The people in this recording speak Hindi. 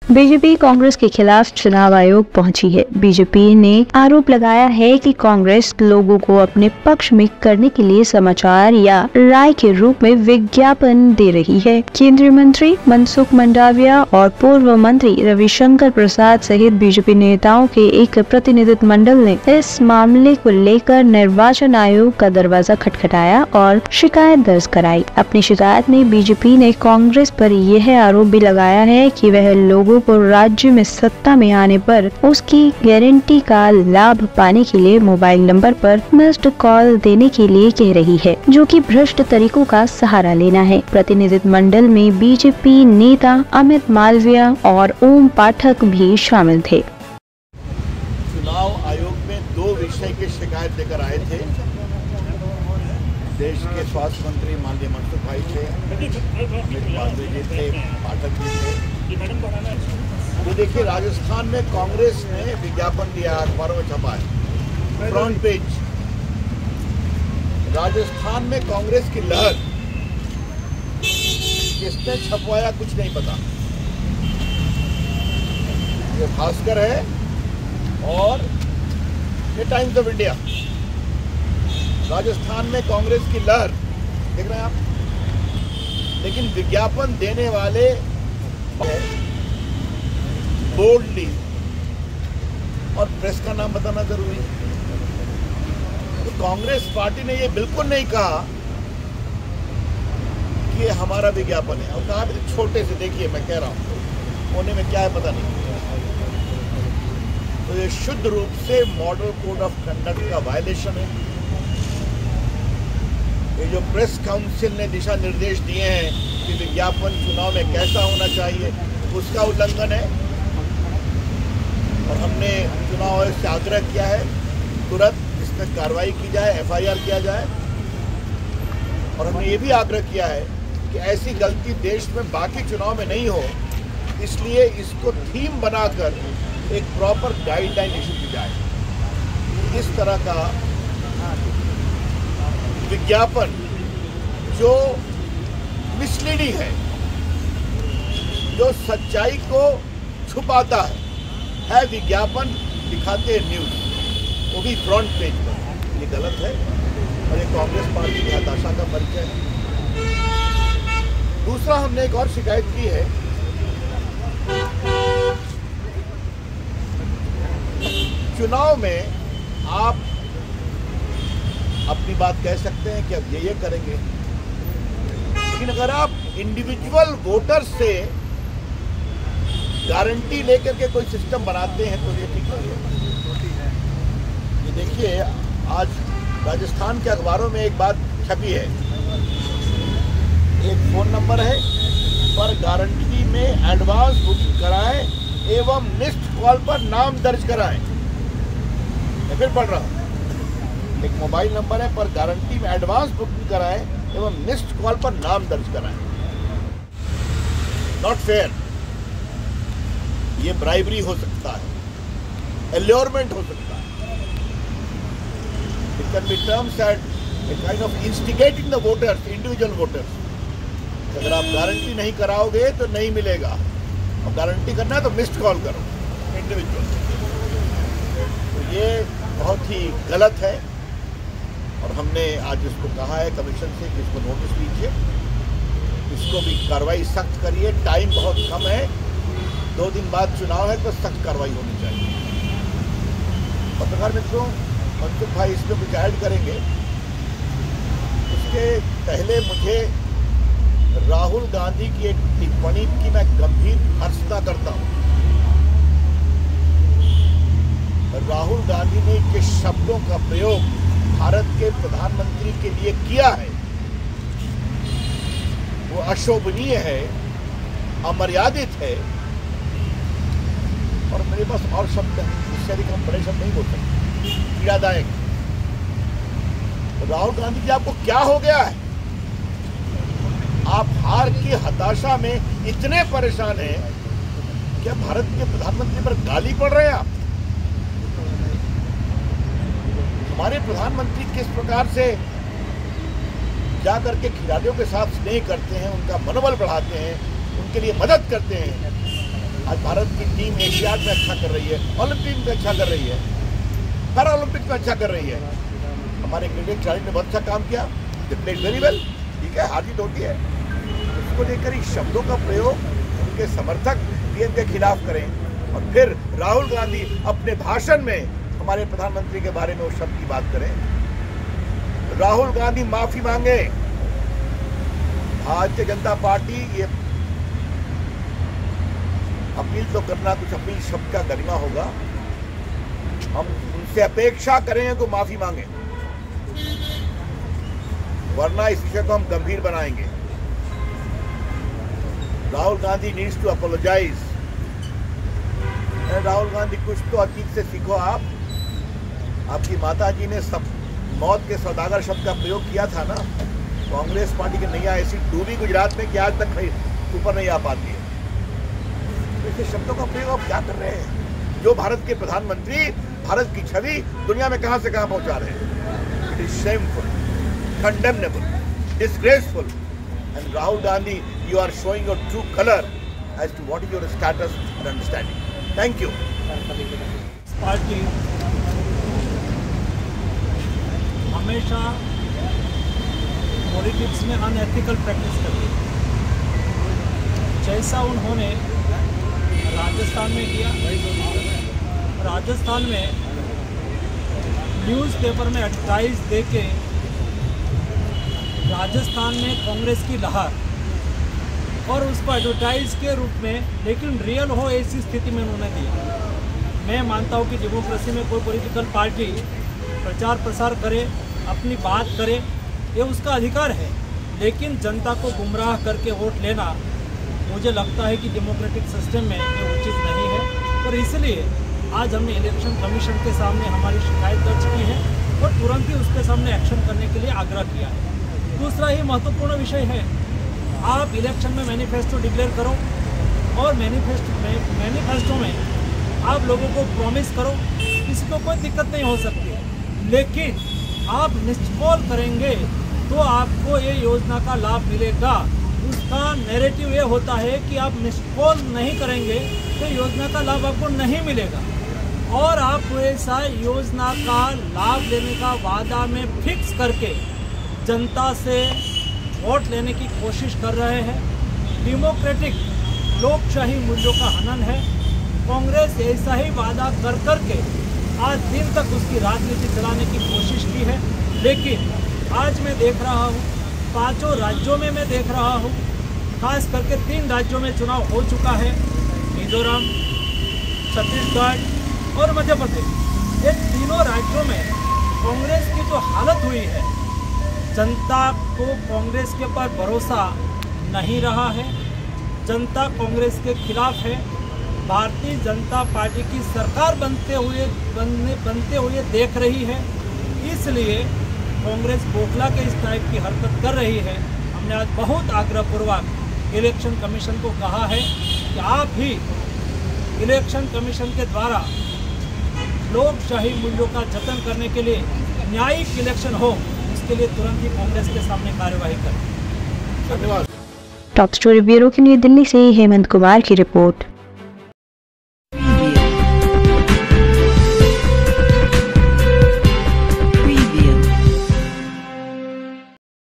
बीजेपी कांग्रेस के खिलाफ चुनाव आयोग पहुंची है। बीजेपी ने आरोप लगाया है कि कांग्रेस लोगों को अपने पक्ष में करने के लिए समाचार या राय के रूप में विज्ञापन दे रही है। केंद्रीय मंत्री मनसुख मंडाविया और पूर्व मंत्री रविशंकर प्रसाद सहित बीजेपी नेताओं के एक प्रतिनिधित्व मंडल ने इस मामले को लेकर निर्वाचन आयोग का दरवाजा खटखटाया और शिकायत दर्ज कराई। अपनी शिकायत में बीजेपी ने कांग्रेस पर यह आरोप भी लगाया है कि वह लोगों को राज्य में सत्ता में आने पर उसकी गारंटी का लाभ पाने के लिए मोबाइल नंबर पर मिस्ड कॉल देने के लिए कह रही है, जो कि भ्रष्ट तरीकों का सहारा लेना है। प्रतिनिधित्व मंडल में बीजेपी नेता अमित मालवीय और ओम पाठक भी शामिल थे। चुनाव आयोग में दो विषय की शिकायत लेकर आए थे। देश के स्वास्थ्य मंत्री माननीय मनसुख भाई थे, अमित मालवीय जी थे, पाठक जी थे। तो देखिए, राजस्थान में कांग्रेस ने विज्ञापन दिया, अखबारों में छपा है, फ्रंट पेज। राजस्थान में कांग्रेस की लहर, किसने छपवाया कुछ नहीं पता। ये भास्कर है और ये टाइम्स ऑफ इंडिया। राजस्थान में कांग्रेस की लहर देख रहे हैं आप, लेकिन विज्ञापन देने वाले बोल्डली, और प्रेस का नाम बताना जरूरी है। तो कांग्रेस पार्टी ने ये बिल्कुल नहीं कहा कि ये हमारा विज्ञापन है, और कहा भी छोटे से, देखिए मैं कह रहा हूं, कोने में क्या है पता नहीं। तो ये शुद्ध रूप से मॉडल कोड ऑफ कंडक्ट का वायलेशन है। ये जो प्रेस काउंसिल ने दिशा निर्देश दिए हैं कि विज्ञापन चुनाव में कैसा होना चाहिए, उसका उल्लंघन है। और हमने चुनाव आयोग से आग्रह किया है तुरंत इसमें कार्रवाई की जाए, एफआईआर किया जाए। और हमने ये भी आग्रह किया है कि ऐसी गलती देश में बाकी चुनाव में नहीं हो, इसलिए इसको थीम बनाकर एक प्रॉपर गाइडलाइन इशू की जाए। इस तरह का विज्ञापन जो मिसलीडिंग है, जो सच्चाई को छुपाता है विज्ञापन दिखाते हैं न्यूज़, वो भी फ्रंट पेज पर, ये गलत है और ये कांग्रेस पार्टी की हताशा का परिचय है। दूसरा, हमने एक और शिकायत की है, चुनाव में आप अपनी बात कह सकते हैं कि अब ये करेंगे, लेकिन अगर आप इंडिविजुअल वोटर से गारंटी लेकर के कोई सिस्टम बनाते हैं तो ये ठीक नहीं है। ये देखिए, आज राजस्थान के अखबारों में एक बात छपी है, एक फोन नंबर है, पर गारंटी में एडवांस बुकिंग कराएं एवं मिस्ड कॉल पर नाम दर्ज कराएं। मैं फिर पढ़ रहा हूँ, एक मोबाइल नंबर है, पर गारंटी में एडवांस बुकिंग कराएं एवं मिस्ड कॉल पर नाम दर्ज कराएं। Not fair. ये ब्राइबरी हो सकता है, एल्योरमेंट हो सकता है। It can be terms at a kind of instigating the voters, individual voters. अगर आप गारंटी नहीं कराओगे तो नहीं मिलेगा, और गारंटी करना है तो मिस्ड कॉल करो इंडिविजुअल। तो ये बहुत ही गलत है, और हमने आज इसको कहा है कमीशन से कि इसको नोटिस लीजिए, इसको भी कार्रवाई सख्त करिए। टाइम बहुत कम है, 2 दिन बाद चुनाव है, तो सख्त कार्रवाई होनी चाहिए। पत्रकार मित्रों, मनसुख भाई इसमें कुछ ऐड करेंगे, उसके पहले मुझे राहुल गांधी की एक टिप्पणी की मैं गंभीर भर्त्सना करता हूं। राहुल गांधी ने जिस शब्दों का प्रयोग भारत के प्रधानमंत्री के लिए किया है, वो अशोभनीय है, अमर्यादित है, और मेरे पास और शब्द हैं, इससे अधिक हम बड़े शब्द नहीं बोल सकते, पीड़ादायक। राहुल गांधी जी, आपको क्या हो गया है? आप हार की हताशा में इतने परेशान हैं कि भारत के प्रधानमंत्री पर गाली पड़ रहे हैं आप। हमारे प्रधानमंत्री किस प्रकार से जाकर के खिलाड़ियों के साथ स्नेह करते हैं, उनका मनोबल बढ़ाते हैं, उनके लिए मदद करते हैं। आज भारत की टीम एशियाड में अच्छा कर रही है, ओलंपिक में अच्छा कर रही है, पैरा ओलंपिक में अच्छा कर रही है। हमारे क्रिकेट खिलाड़ी ने बहुत अच्छा काम किया, दे प्लेड वेरी वेल। ठीक है, हार जीत होती है, उसको लेकर इस शब्दों का प्रयोग उनके समर्थक पीएम के खिलाफ करें और फिर राहुल गांधी अपने भाषण में हमारे प्रधानमंत्री के बारे में उस शब्द की बात करें। राहुल गांधी माफी मांगे। भारतीय जनता पार्टी ये अपील तो करना, कुछ अपील शब्द का गरिमा होगा, हम उनसे अपेक्षा करेंगे को माफी मांगे, वरना इस विषय को हम गंभीर बनाएंगे। Rahul Gandhi needs to apologize. Rahul Gandhi, कुछ तो अतीत से सीखो आप। आपकी माता जी ने सब मौत के सौदागर शब्द का प्रयोग किया था ना। कांग्रेस पार्टी की नैया ऐसी डूबी गुजरात में कि आज तक ऊपर नहीं आ पाती है। ऐसे शब्दों का प्रयोग आप क्या कर रहे हैं? जो भारत के प्रधानमंत्री भारत की छवि दुनिया में कहां से कहां पहुंचा रहे हैं। It is shameful, condemnable, disgraceful. And Rahul Gandhi, you are showing your true colour as to what is your status and understanding. Thank you. Party हमेशा पॉलिटिक्स में अनएथिकल प्रैक्टिस करती है, जैसा उन्होंने राजस्थान में किया। राजस्थान में न्यूज़पेपर में एडवर्टाइज देके राजस्थान में कांग्रेस की लहर, और उसको एडवर्टाइज के रूप में, लेकिन रियल हो ऐसी स्थिति में उन्होंने दिया। मैं मानता हूँ कि डेमोक्रेसी में कोई पॉलिटिकल पार्टी प्रचार प्रसार करे, अपनी बात करे, ये उसका अधिकार है, लेकिन जनता को गुमराह करके वोट लेना मुझे लगता है कि डेमोक्रेटिक सिस्टम में ये उचित नहीं है। और इसलिए आज हमने इलेक्शन कमीशन के सामने हमारी शिकायत दर्ज की है और तुरंत ही उसके सामने एक्शन करने के लिए आग्रह किया है। दूसरा ही महत्वपूर्ण विषय है, आप इलेक्शन में मैनिफेस्टो डिक्लेयर करो और मैनिफेस्टो में आप लोगों को प्रॉमिस करो, किसी को कोई दिक्कत नहीं हो सकती, लेकिन आप निष्फल करेंगे तो आपको ये योजना का लाभ मिलेगा। उसका नैरेटिव ये होता है कि आप निष्फल नहीं करेंगे तो योजना का लाभ आपको नहीं मिलेगा, और आप ऐसा योजना का लाभ लेने का वादा में फिक्स करके जनता से वोट लेने की कोशिश कर रहे हैं। डेमोक्रेटिक लोकशाही मूल्यों का हनन है। कांग्रेस ऐसा ही वादा कर करके आज दिन तक उसकी राजनीति चलाने की कोशिश की है, लेकिन आज मैं देख रहा हूँ 5 राज्यों में मैं देख रहा हूँ, खास करके 3 राज्यों में चुनाव हो चुका है, मिजोरम, छत्तीसगढ़ और मध्य प्रदेश। ये तीनों राज्यों में कांग्रेस की जो हालत हुई है, जनता को कांग्रेस के ऊपर भरोसा नहीं रहा है, जनता कांग्रेस के खिलाफ है। भारतीय जनता पार्टी की सरकार बनते हुए देख रही है, इसलिए कांग्रेस बौखला के इस टाइप की हरकत कर रही है। हमने आज बहुत आग्रहपूर्वक इलेक्शन कमीशन को कहा है कि आप ही इलेक्शन कमीशन के द्वारा लोकशाही मूल्यों का जतन करने के लिए न्यायिक इलेक्शन हो, इसके लिए तुरंत ही कांग्रेस के सामने कार्यवाही करें। धन्यवाद। टॉप स्टोरी ब्यूरो के लिए दिल्ली से हेमंत कुमार की रिपोर्ट।